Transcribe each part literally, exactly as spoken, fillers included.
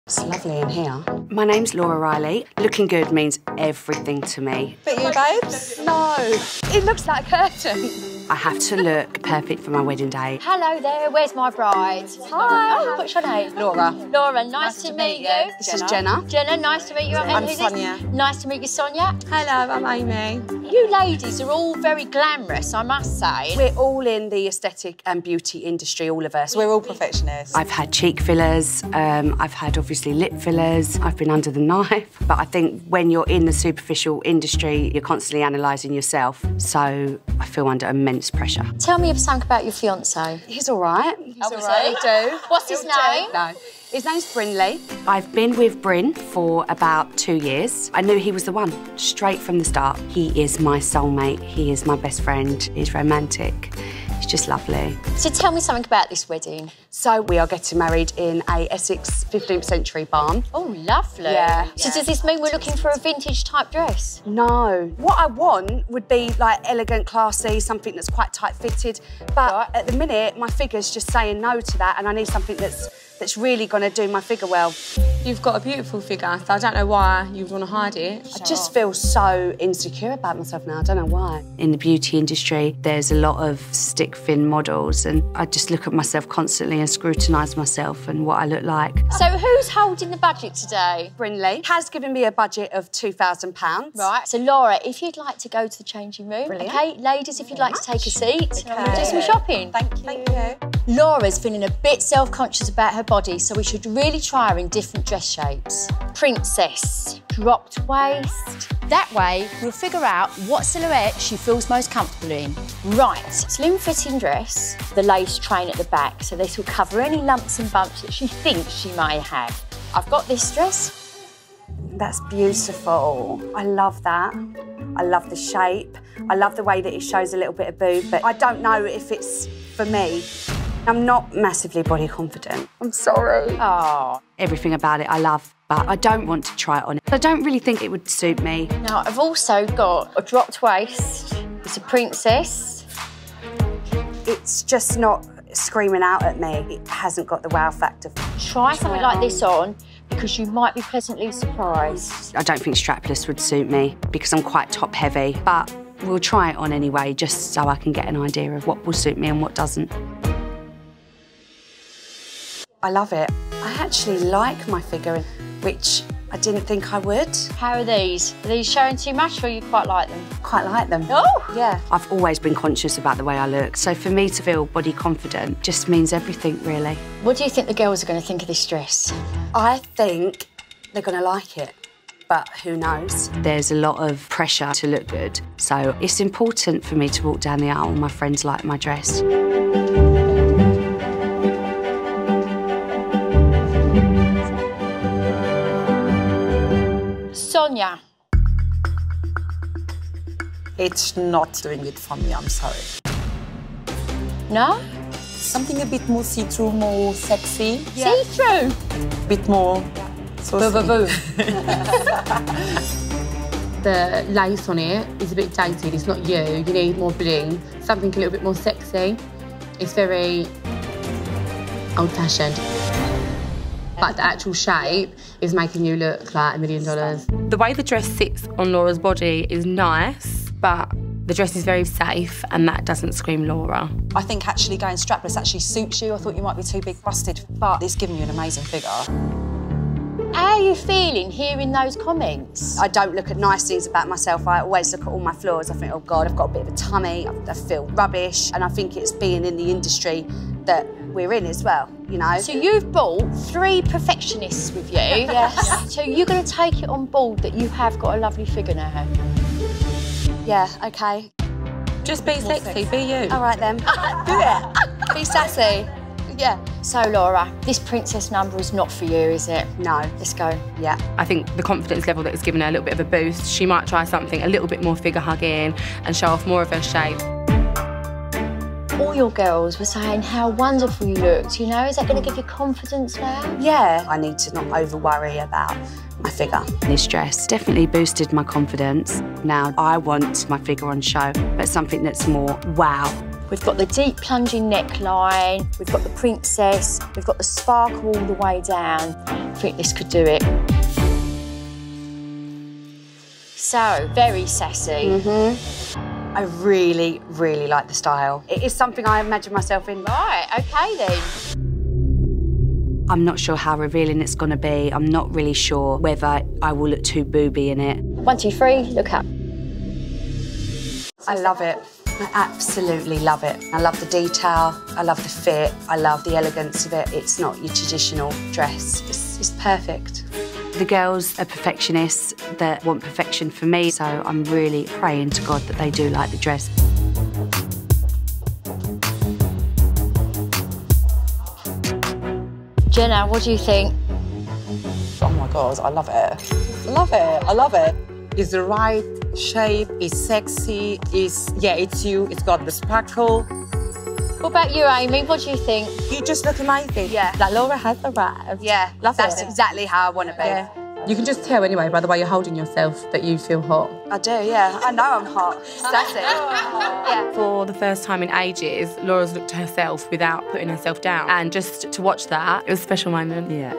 It's lovely in here. My name's Laura Riley. Looking good means everything to me. But you, babes? No. It looks like a curtain. I have to look perfect for my wedding day. Hello there, where's my bride? Hi. Oh, what's your name? Laura. Laura, nice, nice to, to meet, meet you. you. This Jenna. is Jenna. Jenna, nice to meet you. I'm Sonia. Nice to meet you, Sonia. Hello, I'm Amy. You ladies are all very glamorous, I must say. We're all in the aesthetic and beauty industry, all of us. We're all perfectionists. I've had cheek fillers, um, I've had obviously lip fillers, I've been under the knife. But I think when you're in the superficial industry, you're constantly analysing yourself. So I feel under immense pressure. Tell me something about your fiancé. He's all right. He's oh, all right. He'll do. What's his He'll name? Do. No. His name's Brinley. I've been with Bryn for about two years. I knew he was the one, straight from the start. He is my soulmate. He is my best friend. He's romantic. He's just lovely. So tell me something about this wedding. So we are getting married in a Essex fifteenth century barn. Oh, lovely. Yeah. So yeah. does this mean we're looking for a vintage type dress? No. What I want would be like elegant, classy, something that's quite tight fitted. But right. at the minute, my figure's just saying no to that, and I need something that's that's really going to do my figure well. You've got a beautiful figure, so I don't know why you'd want to hide it. I just feel so insecure about myself now, I don't know why. In the beauty industry, there's a lot of stick thin models, and I just look at myself constantly and scrutinise myself and what I look like. So who's holding the budget today? Brinley has given me a budget of two thousand pounds. Right, so Laura, if you'd like to go to the changing room. Brilliant. OK, ladies, if you'd like to take a seat. Okay. We'll do some shopping. Thank you. Thank you. Laura's feeling a bit self-conscious about her body, so we should really try her in different dress shapes. Princess, dropped waist. That way, we'll figure out what silhouette she feels most comfortable in. Right, slim-fitting dress, the lace train at the back, so this will cover any lumps and bumps that she thinks she may have. I've got this dress. That's beautiful. I love that. I love the shape. I love the way that it shows a little bit of boob, but I don't know if it's for me. I'm not massively body confident. I'm sorry. Oh. Everything about it I love, but I don't want to try it on. I don't really think it would suit me. Now, I've also got a dropped waist. It's a princess. It's just not screaming out at me. It hasn't got the wow factor. Try something like this on, because you might be pleasantly surprised. I don't think strapless would suit me because I'm quite top heavy, but we'll try it on anyway, just so I can get an idea of what will suit me and what doesn't. I love it. I actually like my figure, which I didn't think I would. How are these? Are these showing too much, or you quite like them? Quite like them. Oh! Yeah. I've always been conscious about the way I look, so for me to feel body confident just means everything, really. What do you think the girls are going to think of this dress? I think they're going to like it, but who knows? There's a lot of pressure to look good, so it's important for me to walk down the aisle and my friends like my dress. Sonia. It's not doing it for me, I'm sorry. No? Something a bit more see-through, more sexy. Yeah. See-through? A bit more... So boo, boo, boo. The lace on it is a bit dated. It's not you. You need more bling. Something a little bit more sexy. It's very old-fashioned. But the actual shape is making you look like a million dollars. The way the dress sits on Laura's body is nice, but the dress is very safe, and that doesn't scream Laura. I think actually going strapless actually suits you. I thought you might be too big-busted, but it's giving you an amazing figure. How are you feeling hearing those comments? I don't look at nice things about myself. I always look at all my flaws. I think, oh God, I've got a bit of a tummy. I feel rubbish. And I think it's being in the industry that we're in as well, you know? So you've brought three perfectionists with you. Yes. So you're going to take it on board that you have got a lovely figure now. Yeah, OK. Just be sexy, be you. All right, then. Do it. Be sassy. Yeah. So, Laura, this princess number is not for you, is it? No. Let's go. Yeah. I think the confidence level that has given her a little bit of a boost, she might try something a little bit more figure-hugging and show off more of her shape. All your girls were saying how wonderful you looked, you know? Is that going to give you confidence now? Yeah. I need to not over-worry about my figure. This dress definitely boosted my confidence. Now I want my figure on show, but something that's more wow. We've got the deep plunging neckline, we've got the princess, we've got the sparkle all the way down. I think this could do it. So, very sassy. Mm-hmm. I really, really like the style. It is something I imagine myself in. Right, okay then. I'm not sure how revealing it's going to be. I'm not really sure whether I will look too booby in it. One, two, three, look up. I love it. I absolutely love it. I love the detail, I love the fit, I love the elegance of it. It's not your traditional dress. It's, it's perfect. The girls are perfectionists that want perfection for me, so I'm really praying to God that they do like the dress. Jenna, what do you think? Oh my God, I love it. Love it, I love it. It's the right shape, it's sexy, it's, yeah, it's you, it's got the sparkle. What about you, Amy? What do you think? You just look amazing. Yeah. Like Laura has arrived. Yeah, Love that's it. exactly how I want to be. Yeah. You can just tell anyway by the way you're holding yourself that you feel hot. I do, yeah. I know I'm hot. That's it. Yeah. For the first time in ages, Laura's looked at herself without putting herself down. And just to watch that, it was a special moment. Yeah.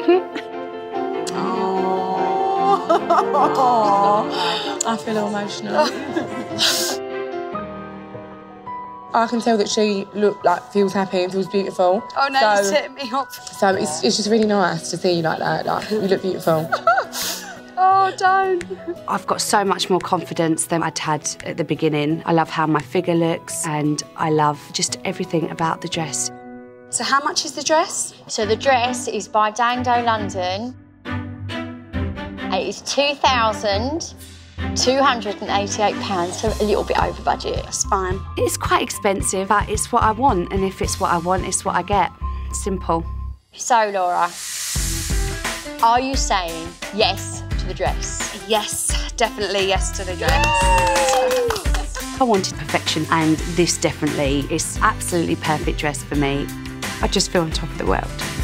Oh, I feel emotional. I can tell that she look like feels happy and feels beautiful. Oh no, so, you're setting me up. So it's, it's just really nice to see you like that. Like you look beautiful. Oh, don't. I've got so much more confidence than I'd had at the beginning. I love how my figure looks and I love just everything about the dress. So how much is the dress? So the dress is by Dando London. And it is two thousand two hundred and eighty-eight pounds, so a little bit over budget. That's fine. It's quite expensive, but it's what I want, and if it's what I want, it's what I get. Simple. So, Laura, are you saying yes to the dress? Yes, definitely yes to the dress. I wanted perfection, and this definitely is absolutely perfect dress for me. I just feel on top of the world.